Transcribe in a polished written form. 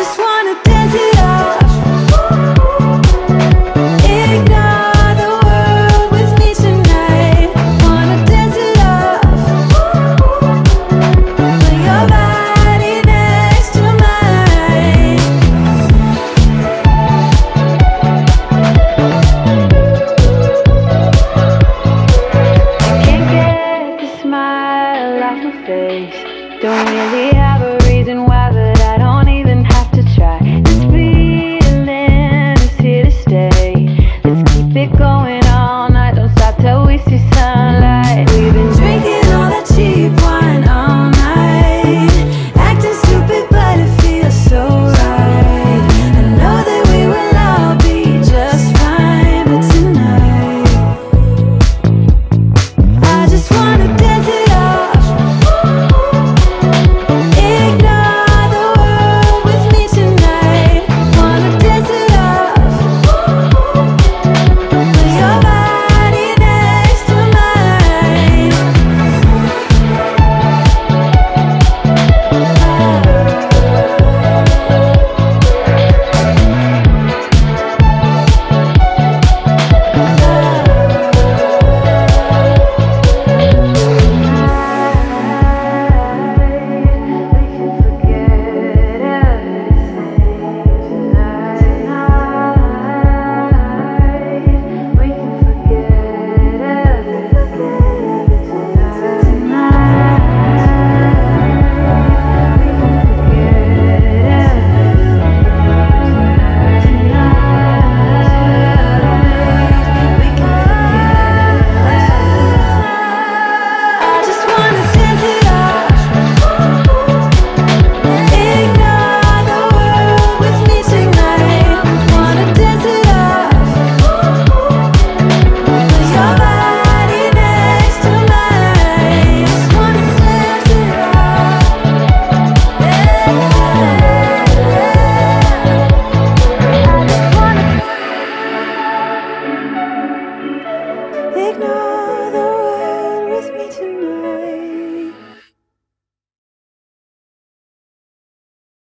just wanna dance it off. Ignore the world with me tonight. Wanna dance it off. Put your body next to mine. I can't get the smile off my face. Don't really have a reason why, but I don't even have to try. This feeling is here to stay. Let's keep it going all night. Don't stop till we see sunlight. We've been drinking all that cheap wine all night, acting stupid but it feels so right. I know that we will all be just fine, but tonight I just wanna dance it off. Ignore the world with me tonight. Wanna dance it off. Put your body next to mine. I just wanna dance it off. Ignore the world with me tonight. Wanna dance it off. Put your body next to mine. Just wanna dance it off. Ignore the